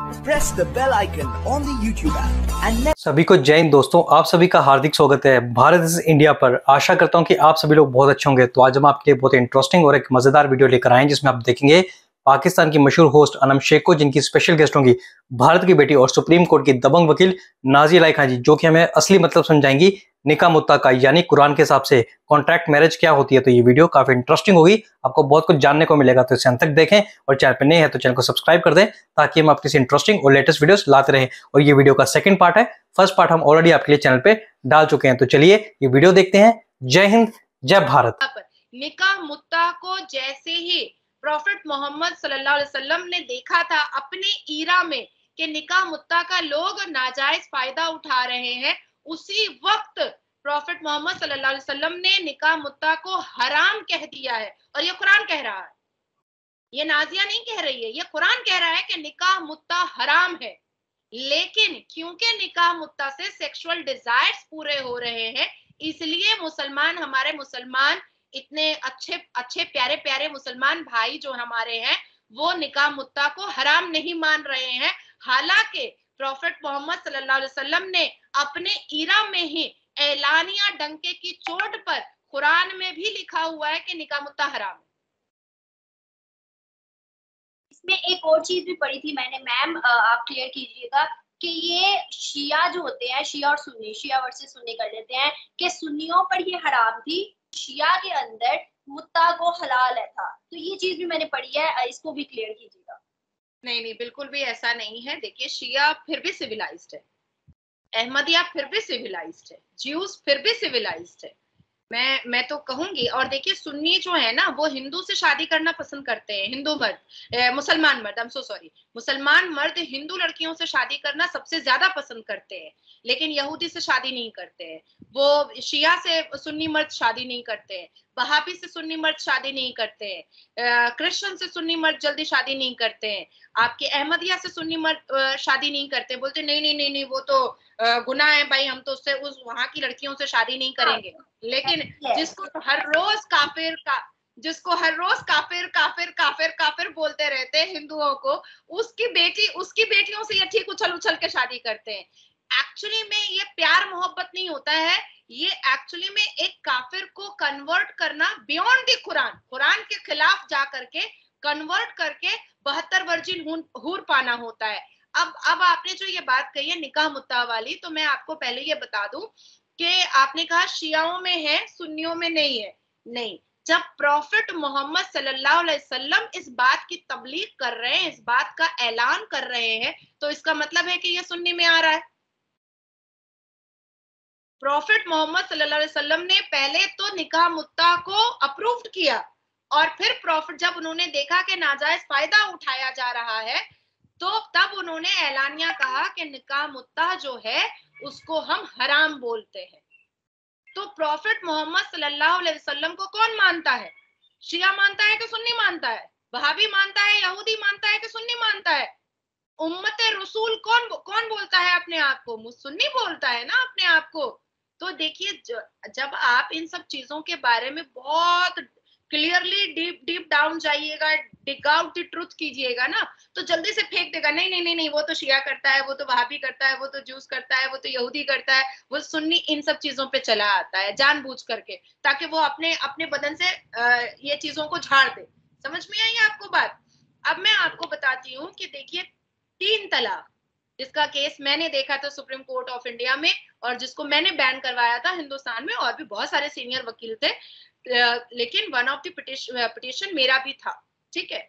press the bell icon on the YouTube app and सभी को जय हिंद दोस्तों, आप सभी का हार्दिक स्वागत है भारत इज इंडिया पर। आशा करता हूं कि आप सभी लोग बहुत अच्छे होंगे। तो आज हम आपके लिए बहुत इंटरेस्टिंग और एक मजेदार वीडियो लेकर आए हैं जिसमें आप देखेंगे पाकिस्तान की मशहूर होस्ट अनम शेख को, जिनकी स्पेशल गेस्ट होंगी भारत की बेटी और सुप्रीम कोर्ट की दबंग वकील नाज़िया इलाही खान जी, जो कि हमें असली मतलब समझाएंगी निकाह मुत्ता का, यानी कुरान के हिसाब से कॉन्ट्रैक्ट मैरिज क्या होती है। तो ये वीडियो काफी इंटरेस्टिंग होगी, आपको बहुत कुछ जानने को मिलेगा। तो इसे अंत तक देखें और चैनल पर नए हैं तो चैनल को सब्सक्राइब कर दें ताकि हम आपकी इंटरेस्टिंग और लेटेस्ट वीडियोस लाते रहें। और ये वीडियो का सेकंड पार्ट है, फर्स्ट पार्ट हम ऑलरेडी आपके लिए चैनल पे डाल चुके हैं। तो चलिए ये वीडियो देखते हैं। जय हिंद, जय भारत। निकाह मुत्ता को जैसे ही प्रॉफिट मोहम्मद सल्लल्लाहु अलैहि वसल्लम ने देखा था अपने ईरा में कि निकाह मुत्ता का लोग नाजायज फायदा उठा रहे हैं, उसी वक्त प्रॉफिट मोहम्मद सल्लल्लाहु अलैहि वसल्लम ने निकाह मुत्ता को हराम कह दिया है। और ये कुरान कह रहा है, ये नाजिया नहीं कह रही है, ये कुरान कह रहा है कि निकाह मुत्ता हराम है। लेकिन क्योंकि निकाह मुत्ता से सेक्सुअल डिजायर्स पूरे हो रहे हैं, इसलिए मुसलमान, हमारे मुसलमान इतने अच्छे अच्छे प्यारे प्यारे मुसलमान भाई जो हमारे हैं, वो निकाह मुत्ता को हराम नहीं मान रहे हैं। हालांकि प्रॉफिट मोहम्मद सल्लल्लाहु अलैहि वसल्लम ने अपने ईरा में ही एलानिया डंके की चोट पर कुरान में भी लिखा हुआ है कि निकाह मुत्ता हराम है। इसमें एक और चीज भी पढ़ी थी मैंने, मैम आप क्लियर कीजिएगा कि ये शिया जो होते हैं, शिया और सुन्नी, शिया वर्सेस सुन्नी कर लेते हैं कि सुन्नियों पर ये हराम थी, शिया के अंदर मुत्ता को हलाल है था। तो ये चीज भी मैंने पढ़ी है, इसको भी क्लियर कीजिएगा। नहीं नहीं, बिल्कुल भी ऐसा नहीं है। देखिए, शिया फिर भी सिविलाइज्ड है, अहमदिया फिर भी सिविलाइज्ड है, ज्यूज फिर भी सिविलाइज्ड है। मैं तो कहूंगी। और देखिए, सुन्नी जो है ना, वो हिंदू से शादी करना पसंद करते हैं, हिंदू मर्द, मुसलमान मर्द, आई एम सो सॉरी, मुसलमान मर्द हिंदू लड़कियों से शादी करना सबसे ज्यादा पसंद करते हैं, लेकिन यहूदी से शादी नहीं करते हैं। वो शिया से सुन्नी मर्द शादी नहीं करते हैं, वहाबी से सुन्नी मर्द शादी नहीं करते हैं, क्रिश्चियन से सुन्नी मर्द जल्दी शादी नहीं करते हैं, आपके अहमदिया से सुन्नी मर्द शादी नहीं करते, बोलते नहीं नहीं नहीं नहीं, वो तो गुनाह है भाई, हम तो उससे उस वहां की लड़कियों से शादी नहीं करेंगे। लेकिन जिसको हर रोज काफिर काफिर काफिर काफिर बोलते रहते हैं हिंदुओं को, उसकी बेटियों से ये ठीक उछल उछल के शादी करते हैं। एक्चुअली में ये प्यार मोहब्बत नहीं होता है, ये एक्चुअली में एक काफिर को कन्वर्ट करना बियॉन्ड द कुरान के खिलाफ जा करके कन्वर्ट करके 72 वर्जिन हूर पाना होता है। अब आपने जो ये बात कही है निकाह मुत्ता वाली, तो मैं आपको पहले ये बता दूं कि आपने कहा शियाओं में है, सुन्नियों में नहीं है। नहीं, जब प्रॉफिट मोहम्मद सल्लल्लाहु अलैहि वसल्लम इस बात की तबलीग कर रहे हैं, इस बात का ऐलान कर रहे हैं, तो इसका मतलब है कि ये सुन्नी में आ रहा है। प्रॉफिट मोहम्मद सल्लल्लाहु अलैहि वसल्लम ने पहले तो निकाह मुत्ता को अप्रूव्ड किया, और फिर प्रॉफिट जब उन्होंने देखा कि नाजायज फायदा उठाया जा रहा है, तो तब उन्होंने ऐलानिया कहा कि निकाह मुत्ता जो है उसको हम हराम बोलते हैं। तो प्रॉफिट मोहम्मद सल्लल्लाहु अलैहि वसल्लम को कौन मानता है? शिया मानता है कि सुन्नी मानता है? वहाबी मानता है, यहूदी मानता है कि सुन्नी मानता है? उम्मत रसूल कौन बोलता है अपने आप को? सुन्नी बोलता है ना अपने आप को। तो देखिए, जब आप इन सब चीजों के बारे में बहुत क्लियरली डीप डाउन जाइएगा, डिग आउट द ट्रुथ कीजिएगा ना, तो जल्दी से फेंक देगा नहीं नहीं नहीं नहीं, वो तो शिया करता है, वो तो वहाबी करता है, वो तो जूस करता है, वो तो यहूदी करता है, वो सुन्नी इन सब चीजों पे चला आता है जानबूझ करके, ताकि वो अपने अपने बदन से ये चीजों को झाड़ दे। समझ में आई आपको बात? अब मैं आपको बताती हूँ कि देखिए, 3 तलाक जिसका केस मैंने देखा था सुप्रीम कोर्ट ऑफ इंडिया में, और जिसको मैंने बैन करवाया था हिंदुस्तान में, और भी बहुत सारे सीनियर वकील थे, लेकिन वन ऑफ द पिटिशन मेरा भी था। ठीक है,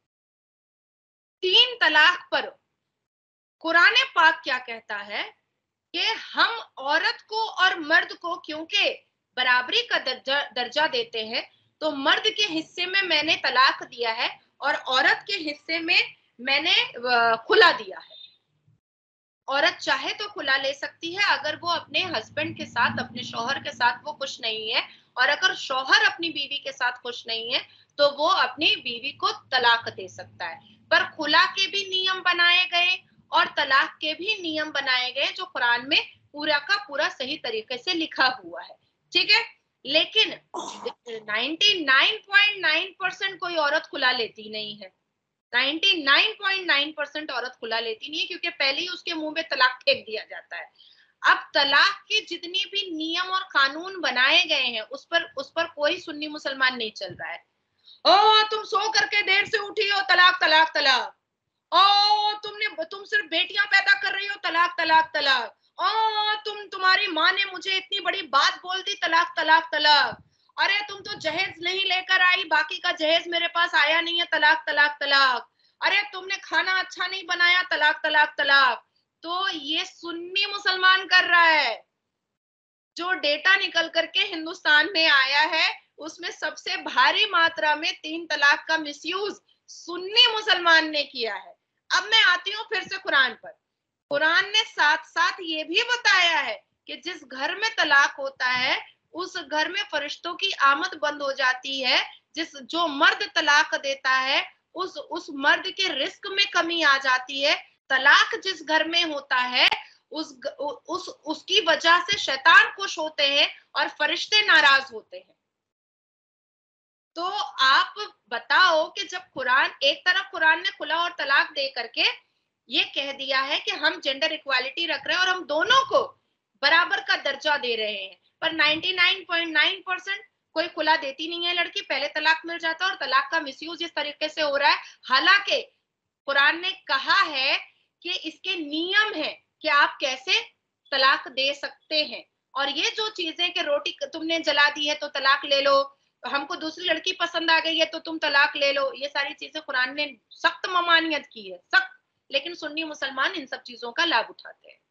3 तलाक पर कुरान पाक क्या कहता है कि हम औरत को और मर्द को क्योंकि बराबरी का दर्जा देते हैं, तो मर्द के हिस्से में मैंने तलाक दिया है और औरत के हिस्से में मैंने खुला दिया है। औरत चाहे तो खुला ले सकती है अगर वो अपने हस्बैंड के साथ, अपने शौहर के साथ वो खुश नहीं है, और अगर शौहर अपनी बीवी के साथ खुश नहीं है तो वो अपनी बीवी को तलाक दे सकता है। पर खुला के भी नियम बनाए गए और तलाक के भी नियम बनाए गए जो कुरान में पूरा का पूरा सही तरीके से लिखा हुआ है। ठीक है, लेकिन 99.9% कोई औरत खुला लेती नहीं है। 99.9% औरत खुला लेती नहीं है, क्योंकि पहले ही उसके मुंह में तलाक फेंक दिया जाता है। अब तलाक के जितने भी नियम और कानून बनाए गए हैं उस पर कोई सुन्नी मुसलमान नहीं चल रहा है। ओ तुम सो करके देर से उठी हो, तलाक तलाक तलाक। ओ तुम सिर्फ बेटियां पैदा कर रही हो, तलाक तलाक तलाक। ओ तुम्हारी माँ ने मुझे इतनी बड़ी बात बोल दी, तलाक तलाक तलाक। अरे तुम तो जहेज नहीं लेकर आई, बाकी का जहेज मेरे पास आया नहीं है, तलाक तलाक तलाक। अरे तुमने खाना अच्छा नहीं बनाया, तलाक तलाक तलाक। तो ये सुन्नी मुसलमान कर रहा है। जो डेटा निकल करके हिंदुस्तान में आया है उसमें सबसे भारी मात्रा में 3 तलाक का मिसयूज सुन्नी मुसलमान ने किया है। अब मैं आती हूँ फिर से कुरान पर। कुरान ने साथ साथ ये भी बताया है कि जिस घर में तलाक होता है उस घर में फरिश्तों की आमद बंद हो जाती है। जो मर्द तलाक देता है उस मर्द के रिस्क में कमी आ जाती है। तलाक जिस घर में होता है उसकी वजह से शैतान खुश होते हैं और फरिश्ते नाराज होते हैं। तो आप बताओ कि जब एक तरफ कुरान ने खुला और तलाक दे करके ये कह दिया है कि हम जेंडर इक्वालिटी रख रहे हैं और हम दोनों को बराबर का दर्जा दे रहे हैं, पर 99.9% कोई खुला देती नहीं है लड़की, पहले तलाक मिल जाता है और तलाक का मिसयूज इस तरीके से हो रहा है। हालांकि कुरान ने कहा है कि इसके नियम है कि आप कैसे तलाक दे सकते हैं। और ये जो चीजें कि रोटी तुमने जला दी है तो तलाक ले लो, हमको दूसरी लड़की पसंद आ गई है तो तुम तलाक ले लो, ये सारी चीजें कुरान ने सख्त ममानियत की है, सख्त। लेकिन सुन्नी मुसलमान इन सब चीजों का लाभ उठाते हैं।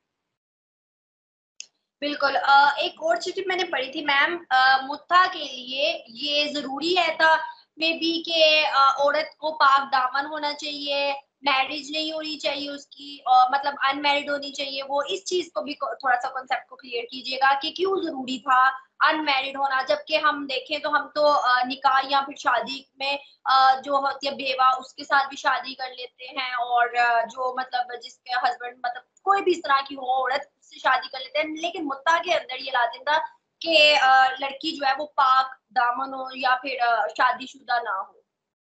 बिल्कुल। एक और चीज मैंने पढ़ी थी मैम, मुत्ता के लिए ये जरूरी है था मे बी के औरत को पाक दामन होना चाहिए, मैरिज नहीं होनी चाहिए उसकी, मतलब अनमैरिड होनी चाहिए। वो इस चीज को भी थोड़ा सा कॉन्सेप्ट को क्लियर कीजिएगा कि क्यों जरूरी था अनमैरिड होना, जबकि हम देखें तो हम तो निकाह या फिर शादी में जो होती है बेवा उसके साथ भी शादी कर लेते हैं, और जो मतलब जिसके हस्बैंड मतलब कोई भी इस तरह की हो औरत से शादी कर लेते हैं। लेकिन मुत्ता के अंदर ये लाजिम था कि लड़की जो है वो पाक दामन हो या फिर शादीशुदा ना हो।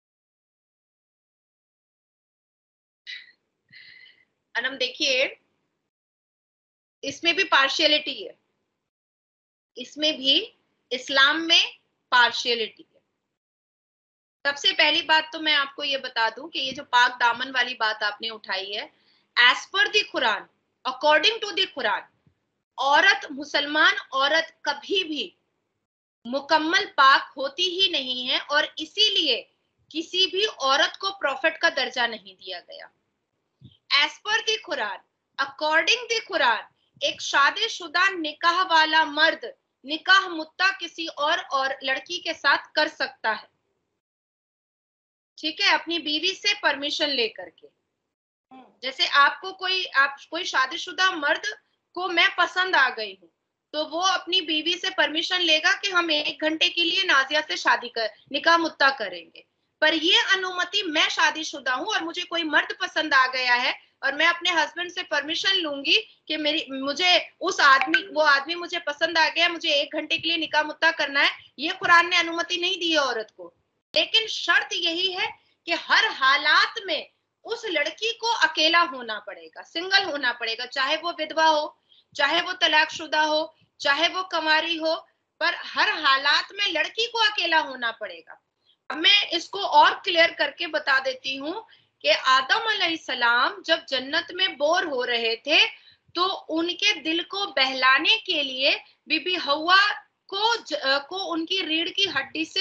अनम देखिए, इसमें भी पार्शियलिटी है, इसमें भी इस्लाम में पार्शियलिटी है। सबसे पहली बात तो मैं आपको ये बता दूं कि ये जो पाक दामन वाली बात आपने उठाई है, as per the Quran, according to the Quran, औरत, मुसलमान औरत कभी भी मुकम्मल पाक होती ही नहीं है, और इसीलिए किसी भी औरत को प्रॉफिट का दर्जा नहीं दिया गया। As per the Quran, according the Quran, एक शादीशुदा निकाह वाला मर्द निकाह मुत्ता किसी और लड़की के साथ कर सकता है, ठीक है, अपनी बीवी से परमिशन लेकर के। जैसे आप कोई शादीशुदा मर्द को मैं पसंद आ गई हूँ तो वो अपनी बीवी से परमिशन लेगा कि हम 1 घंटे के लिए नाजिया से निकाह मुत्ता करेंगे। पर ये अनुमति, मैं शादीशुदा हूँ और मुझे कोई मर्द पसंद आ गया है और मैं अपने हस्बैंड से परमिशन लूंगी कि मुझे वो आदमी मुझे पसंद आ गया, मुझे 1 घंटे के लिए निकाह मुत्ता करना है, ये कुरान ने अनुमति नहीं दी है औरत को। लेकिन शर्त यही है कि हर हालात में उस लड़की को अकेला होना पड़ेगा, सिंगल होना पड़ेगा, चाहे वो विधवा हो, चाहे वो तलाकशुदा हो, चाहे वो कुंवारी हो, पर हर हालात में लड़की को अकेला होना पड़ेगा। अब मैं इसको और क्लियर करके बता देती हूँ कि आदम अलैहिस्सलाम जब जन्नत में बोर हो रहे थे तो उनके दिल को बहलाने के लिए बीबी हवा को उनकी रीढ़ की हड्डी से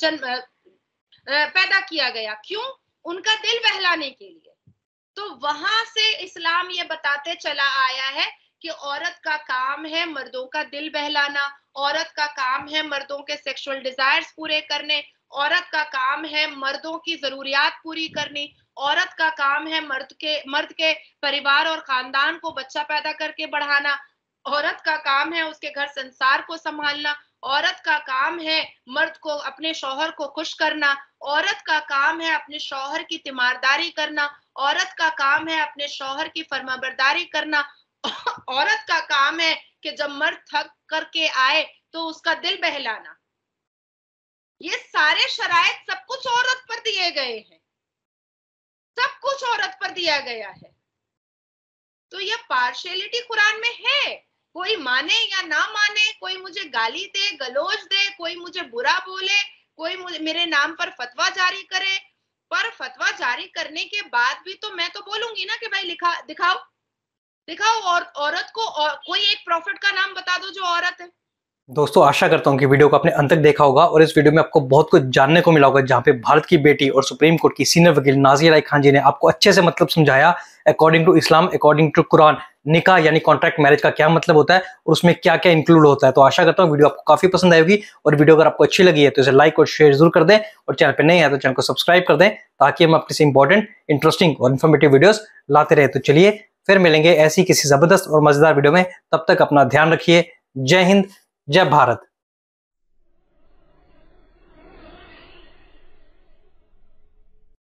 पैदा किया गया। क्यों? उनका दिल बहलाने के लिए। तो वहां से इस्लाम ये बताते चला आया है कि औरत का काम है मर्दों का दिल बहलाना, औरत का काम है मर्दों के सेक्सुअल डिजायर्स पूरे करने, औरत का काम है मर्दों की जरूरियात पूरी करनी, औरत का काम है मर्द के परिवार और खानदान को बच्चा पैदा करके बढ़ाना, औरत का काम है उसके घर संसार को संभालना, औरत का काम है मर्द को अपने शौहर को खुश करना, औरत का काम है अपने शौहर की तीमारदारी करना, औरत का काम है अपने शौहर की फरमाबरदारी करना, औरत का काम है कि जब मर्द थक करके आए तो उसका दिल बहलाना। ये सारे शराइत सब कुछ औरत पर दिए गए हैं। सब कुछ औरत पर दिया गया है। तो ये पार्शियलिटी कुरान में है। कोई माने या ना माने, कोई मुझे गाली दे, गलोच दे, कोई मुझे बुरा बोले, कोई मुझे मेरे नाम पर फतवा जारी करे, पर फतवा जारी करने के बाद भी तो मैं तो बोलूंगी ना कि भाई दिखाओ और औरत को, और कोई एक प्रॉफिट का नाम बता दो जो औरत है। दोस्तों आशा करता हूं कि वीडियो को आपने अंत तक देखा होगा और इस वीडियो में आपको बहुत कुछ जानने को मिला होगा, जहां पे भारत की बेटी और सुप्रीम कोर्ट की सीनियर वकील नाज़िया राय खान जी ने आपको अच्छे से मतलब समझाया according to Islam, according to Quran, निकाह यानी कॉन्ट्रैक्ट मैरिज का क्या मतलब होता है और उसमें क्या क्या इंक्लूड होता है। तो आशा करता हूँ वीडियो आपको काफी पसंद आएगी, और वीडियो अगर आपको अच्छी लगी है तो इसे लाइक और शेयर जरूर कर दें, और चैनल पर नए हैं तो चैनल को सब्सक्राइब कर दें, ताकि हम आपके इंपॉर्टेंट, इंटरेस्टिंग और इन्फॉर्मेटिव वीडियोस लाते रहे। तो चलिए फिर मिलेंगे ऐसी किसी जबरदस्त और मजेदार वीडियो में, तब तक अपना ध्यान रखिए। जय हिंद, जय भारत।